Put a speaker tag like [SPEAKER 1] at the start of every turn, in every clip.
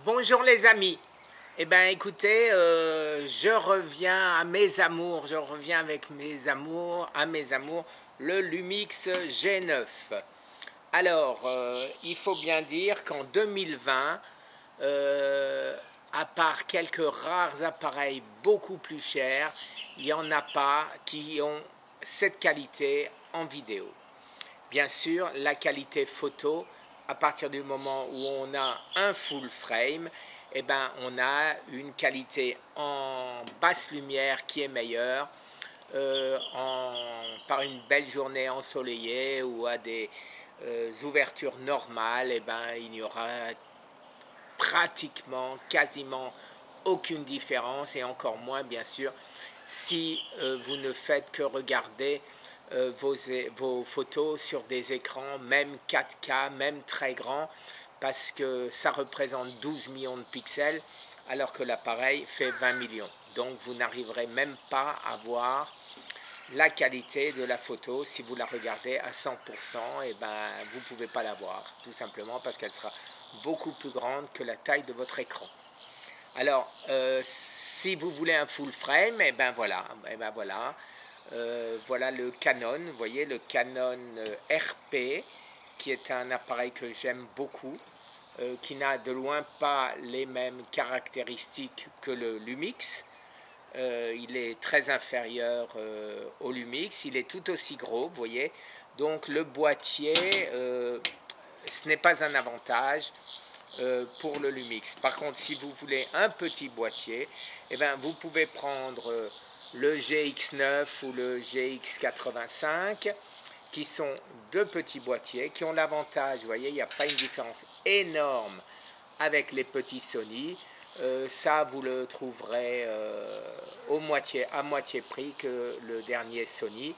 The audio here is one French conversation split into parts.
[SPEAKER 1] Bonjour les amis. Eh bien écoutez, je reviens à mes amours, je reviens avec mes amours, le Lumix G9. Alors, il faut bien dire qu'en 2020, à part quelques rares appareils beaucoup plus chers, il n'y en a pas qui ont cette qualité en vidéo. Bien sûr, la qualité photo, à partir du moment où on a un full frame, eh ben, on a une qualité en basse lumière qui est meilleure par une belle journée ensoleillée ou à des ouvertures normales. Eh ben, il n'y aura pratiquement, quasiment aucune différence et encore moins bien sûr si vous ne faites que regarder vos photos sur des écrans, même 4K, même très grands, parce que ça représente 12 millions de pixels, alors que l'appareil fait 20 millions. Donc vous n'arriverez même pas à voir la qualité de la photo. Si vous la regardez à 100%, et ben, vous ne pouvez pas la voir, tout simplement parce qu'elle sera beaucoup plus grande que la taille de votre écran. Alors, si vous voulez un full frame, et ben voilà, voilà le Canon, vous voyez le Canon RP, qui est un appareil que j'aime beaucoup, qui n'a de loin pas les mêmes caractéristiques que le Lumix. Il est très inférieur au Lumix, il est tout aussi gros, vous voyez. Donc le boîtier, ce n'est pas un avantage pour le Lumix. Par contre, si vous voulez un petit boîtier, eh ben, vous pouvez prendre le GX9 ou le GX85, qui sont deux petits boîtiers, qui ont l'avantage, vous voyez, il n'y a pas une différence énorme avec les petits Sony. Ça, vous le trouverez à moitié prix que le dernier Sony,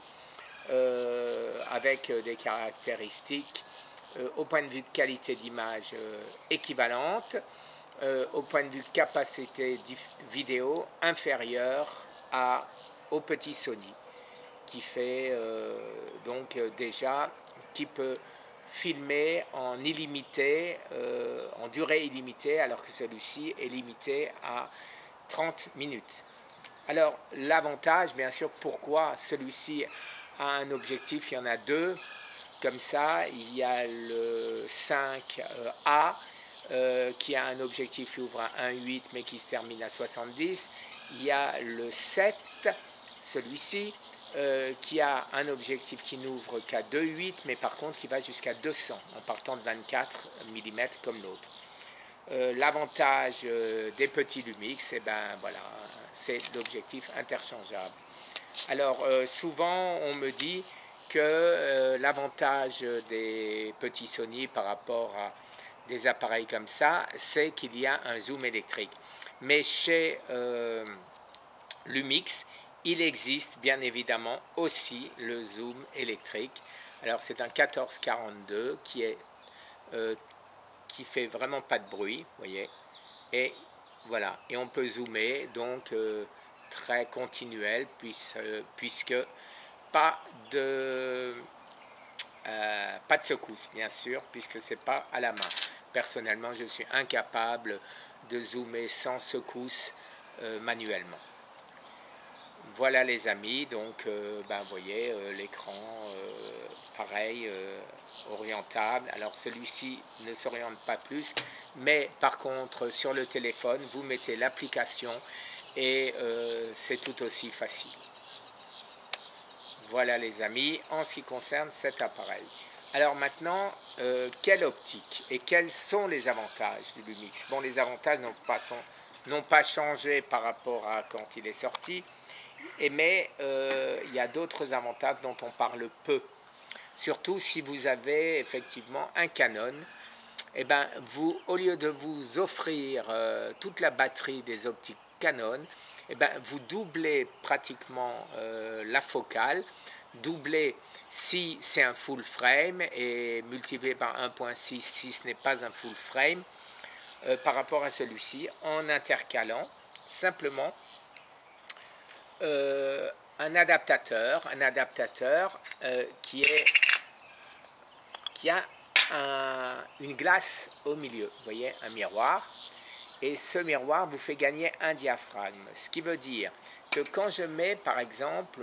[SPEAKER 1] avec des caractéristiques au point de vue de qualité d'image équivalente, au point de vue capacité vidéo inférieure au petit Sony, qui fait déjà, qui peut filmer en illimité, en durée illimitée, alors que celui-ci est limité à 30 minutes. Alors l'avantage, bien sûr, pourquoi celui-ci a un objectif, il y en a deux, comme ça, il y a le 5A qui a un objectif qui ouvre à 1,8 mais qui se termine à 70. Il y a le 7, celui-ci, qui a un objectif qui n'ouvre qu'à 2,8 mais par contre qui va jusqu'à 200 en partant de 24 mm comme l'autre. L'avantage des petits Lumix, eh ben, voilà, c'est l'objectif interchangeable. Alors souvent on me dit que l'avantage des petits Sony par rapport à des appareils comme ça, c'est qu'il y a un zoom électrique. Mais chez Lumix, il existe bien évidemment aussi le zoom électrique. Alors c'est un 1442 qui fait vraiment pas de bruit, vous voyez. Et voilà, et on peut zoomer donc très continuel puisque pas de secousse, bien sûr, puisque c'est pas à la main. Personnellement, je suis incapable de zoomer sans secousse manuellement. Voilà les amis, donc vous voyez l'écran pareil, orientable. Alors celui-ci ne s'oriente pas plus, mais par contre sur le téléphone, vous mettez l'application et c'est tout aussi facile. Voilà les amis, en ce qui concerne cet appareil. Alors maintenant, quelle optique et quels sont les avantages du Lumix? Bon, les avantages n'ont pas changé par rapport à quand il est sorti, mais il y a d'autres avantages dont on parle peu. Surtout si vous avez effectivement un Canon, eh ben, au lieu de vous offrir toute la batterie des optiques Canon, eh ben, vous doublez pratiquement la focale, doublez si c'est un full frame et multiplié par 1.6 si ce n'est pas un full frame par rapport à celui-ci, en intercalant simplement un adaptateur qui a une glace au milieu, vous voyez, un miroir, et ce miroir vous fait gagner un diaphragme. Ce qui veut dire que quand je mets par exemple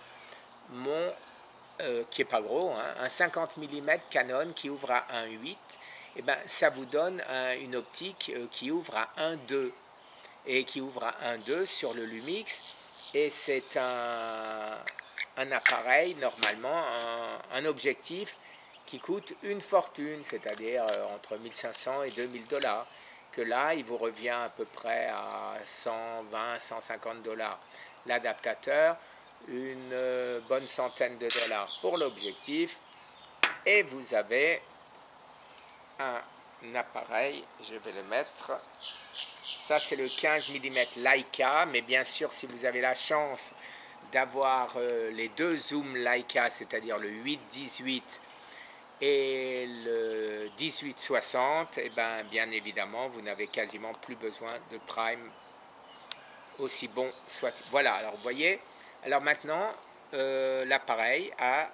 [SPEAKER 1] qui n'est pas gros, hein, un 50 mm Canon qui ouvre à 1,8, et ben, ça vous donne une optique qui ouvre à 1,2 et qui ouvre à 1,2 sur le Lumix, et c'est un appareil, normalement, un objectif qui coûte une fortune, c'est-à-dire entre 1500 et 2000 $, que là, il vous revient à peu près à 120, 150 $. L'adaptateur, une bonne centaine de dollars pour l'objectif, et vous avez un appareil, je vais le mettre, ça c'est le 15 mm Leica, mais bien sûr si vous avez la chance d'avoir les deux zooms Leica, c'est-à-dire le 8-18 et le 18-60, et bien évidemment vous n'avez quasiment plus besoin de prime, aussi bon soit. Voilà, alors vous voyez, alors maintenant l'appareil a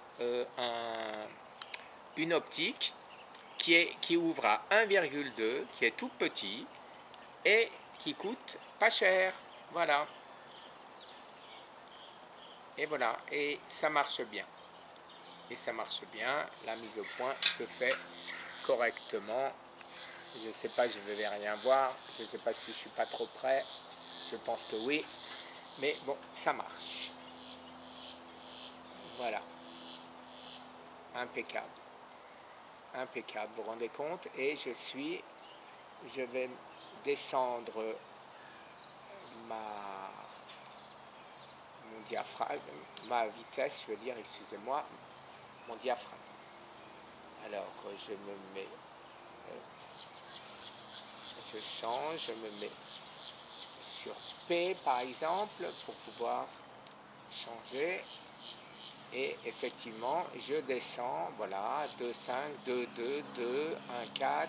[SPEAKER 1] une optique qui ouvre à 1,2, qui est tout petit et qui coûte pas cher. Voilà. Et voilà, et ça marche bien. Et ça marche bien, la mise au point se fait correctement. Je ne sais pas, je ne vais rien voir. Je ne sais pas si je ne suis pas trop près. Je pense que oui. Mais bon, ça marche. Voilà. Impeccable. Impeccable, vous vous rendez compte? Et je vais descendre mon diaphragme, ma vitesse, je veux dire, excusez-moi, mon diaphragme. Alors, je me mets, je change, je me mets sur P par exemple pour pouvoir changer, et effectivement je descends, voilà, 2,5, 2,2, 2, 1,4,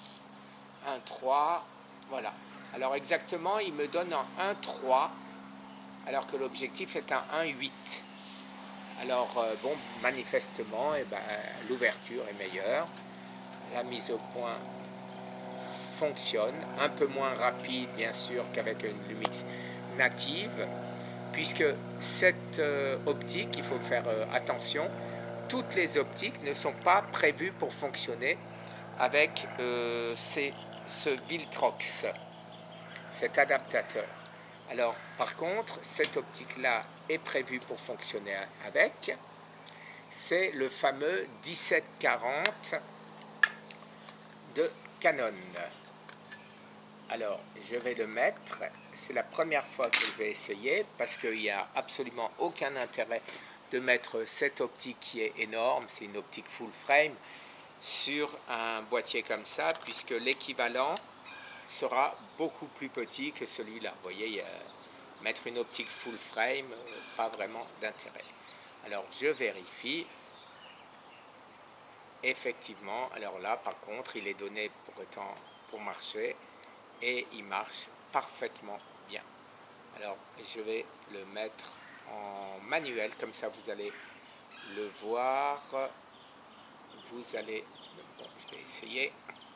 [SPEAKER 1] 1,3, voilà. Alors exactement il me donne en 1,3 alors que l'objectif est un 1,8. Alors bon, manifestement l'ouverture est meilleure, la mise au point fonctionne, un peu moins rapide bien sûr qu'avec une Lumix native, puisque cette optique, il faut faire attention, toutes les optiques ne sont pas prévues pour fonctionner avec ce Viltrox, cet adaptateur. Alors par contre, cette optique-là est prévue pour fonctionner avec, c'est le fameux 1740 de Canon. Alors, je vais le mettre, c'est la première fois que je vais essayer, parce qu'il n'y a absolument aucun intérêt de mettre cette optique qui est énorme, c'est une optique full frame, sur un boîtier comme ça, puisque l'équivalent sera beaucoup plus petit que celui-là. Vous voyez, mettre une optique full frame, pas vraiment d'intérêt. Alors, je vérifie. Effectivement, alors là, par contre, il est donné pour marcher. Et il marche parfaitement bien. Alors je vais le mettre en manuel, comme ça vous allez le voir. Vous allez, bon, je vais essayer.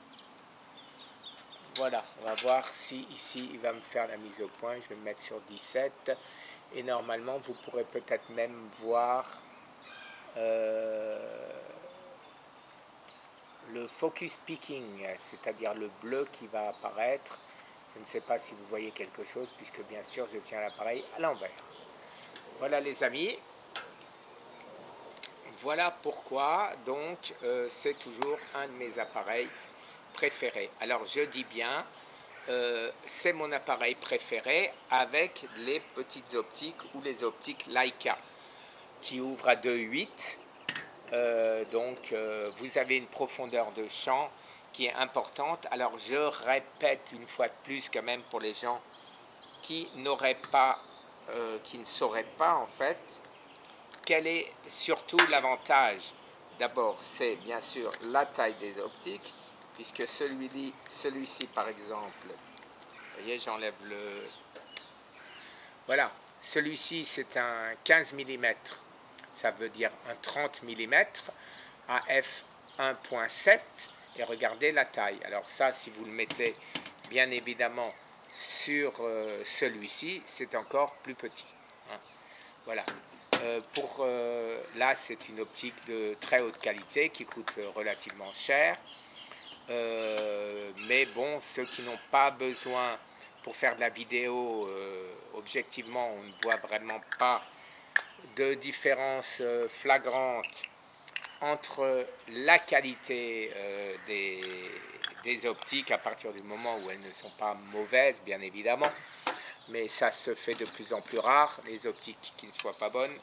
[SPEAKER 1] Voilà, on va voir si ici il va me faire la mise au point. Je vais me mettre sur 17 et normalement vous pourrez peut-être même voir le focus peaking, c'est-à-dire le bleu qui va apparaître. Je ne sais pas si vous voyez quelque chose, puisque bien sûr je tiens l'appareil à l'envers. Voilà les amis. Voilà pourquoi donc c'est toujours un de mes appareils préférés. Alors je dis bien, c'est mon appareil préféré avec les petites optiques ou les optiques Leica qui ouvrent à 2,8. Donc vous avez une profondeur de champ qui est importante. Alors je répète une fois de plus quand même pour les gens qui n'auraient pas, qui ne sauraient pas en fait, quel est surtout l'avantage. D'abord c'est bien sûr la taille des optiques, puisque celui-ci par exemple, vous voyez j'enlève le, voilà, celui-ci c'est un 15 mm, ça veut dire un 30 mm à f 1.7. et regardez la taille. Alors ça, si vous le mettez Bien évidemment, sur celui-ci, c'est encore plus petit. Hein. Voilà. Là, c'est une optique de très haute qualité qui coûte relativement cher. Mais bon, ceux qui n'ont pas besoin pour faire de la vidéo, objectivement, on ne voit vraiment pas de différence flagrante entre la qualité des optiques à partir du moment où elles ne sont pas mauvaises, bien évidemment, mais ça se fait de plus en plus rare, les optiques qui ne soient pas bonnes.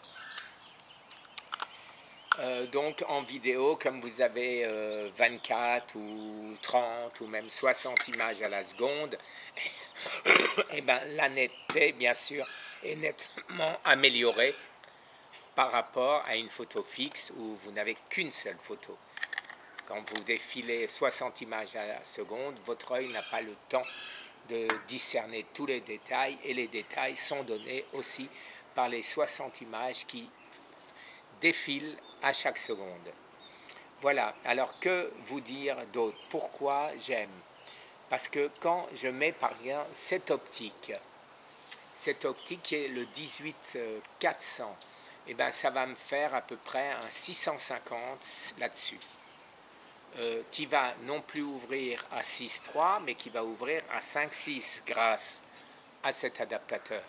[SPEAKER 1] Donc en vidéo, comme vous avez 24 ou 30 ou même 60 images à la seconde, et ben, la netteté, bien sûr, est nettement améliorée par rapport à une photo fixe où vous n'avez qu'une seule photo. Quand vous défilez 60 images à la seconde, votre œil n'a pas le temps de discerner tous les détails, et les détails sont donnés aussi par les 60 images qui défilent à chaque seconde. Voilà, alors que vous dire d'autre? Pourquoi j'aime? Parce que quand je mets par exemple cette optique qui est le 18-400, et ben ça va me faire à peu près un 650 là-dessus, qui va non plus ouvrir à 6.3, mais qui va ouvrir à 5.6 grâce à cet adaptateur.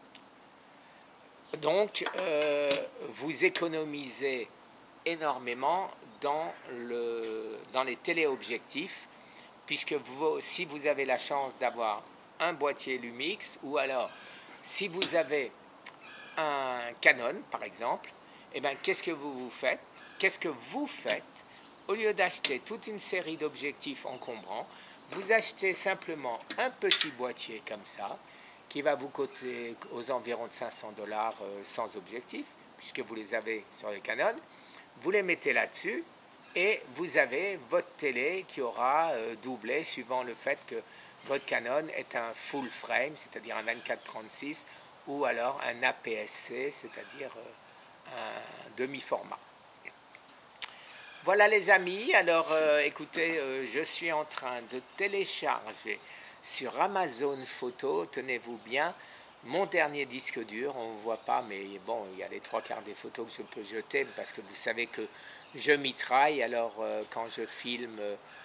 [SPEAKER 1] Donc, vous économisez énormément dans les téléobjectifs, puisque si vous avez la chance d'avoir un boîtier Lumix, ou alors si vous avez un Canon par exemple, et bien qu'est-ce que vous faites? Au lieu d'acheter toute une série d'objectifs encombrants, vous achetez simplement un petit boîtier comme ça, qui va vous coûter aux environs de 500 $ sans objectif, puisque vous les avez sur les Canon. Vous les mettez là-dessus et vous avez votre télé qui aura doublé suivant le fait que votre Canon est un full frame, c'est-à-dire un 24-36, ou alors un APS-C, c'est-à-dire un demi-format. Voilà les amis, alors écoutez, je suis en train de télécharger sur Amazon Photo, tenez-vous bien, mon dernier disque dur. On ne voit pas, mais bon, il y a les 3/4 des photos que je peux jeter, parce que vous savez que je mitraille. Alors quand je filme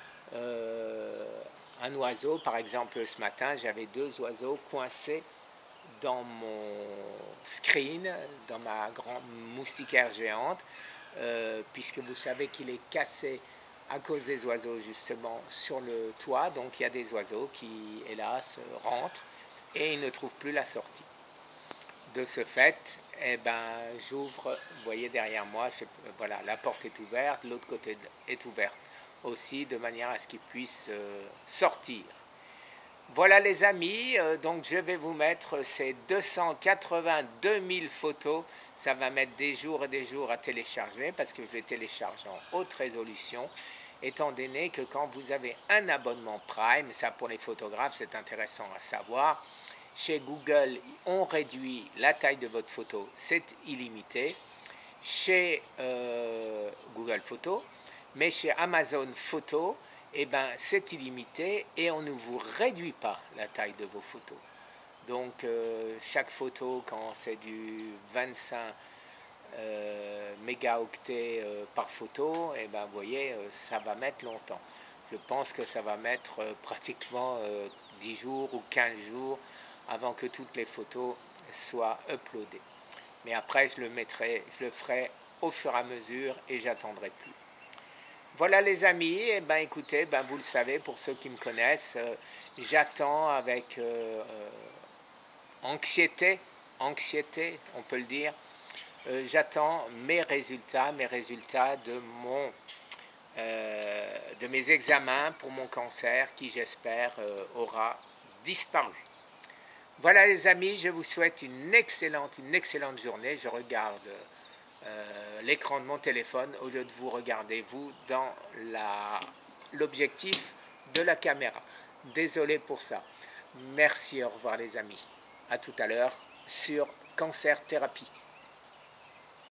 [SPEAKER 1] un oiseau, par exemple ce matin, j'avais 2 oiseaux coincés dans mon screen, dans ma grande moustiquaire géante, puisque vous savez qu'il est cassé à cause des oiseaux justement sur le toit. Donc il y a des oiseaux qui, hélas, rentrent et ils ne trouvent plus la sortie. De ce fait, eh ben, j'ouvre, vous voyez derrière moi, voilà, la porte est ouverte, l'autre côté est ouverte aussi, de manière à ce qu'ils puissent sortir. Voilà les amis, donc je vais vous mettre ces 282 000 photos. Ça va mettre des jours et des jours à télécharger, parce que je les télécharge en haute résolution, étant donné que quand vous avez un abonnement Prime, ça pour les photographes c'est intéressant à savoir, chez Google on réduit la taille de votre photo, c'est illimité, chez Google Photos, mais chez Amazon Photo, eh ben, c'est illimité et on ne vous réduit pas la taille de vos photos. Donc chaque photo, quand c'est du 25 mégaoctets par photo, eh ben, vous voyez, ça va mettre longtemps. Je pense que ça va mettre pratiquement 10 jours ou 15 jours avant que toutes les photos soient uploadées. Mais après, je le ferai au fur et à mesure et j'attendrai plus. Voilà les amis, eh ben, écoutez, ben, vous le savez, pour ceux qui me connaissent, j'attends avec anxiété, on peut le dire, j'attends mes résultats de mes examens pour mon cancer qui, j'espère, aura disparu. Voilà les amis, je vous souhaite une excellente journée. Je regarde l'écran de mon téléphone au lieu de vous regarder, vous, dans l'objectif de la caméra. Désolé pour ça. Merci, au revoir les amis. À tout à l'heure sur Cancer Thérapie.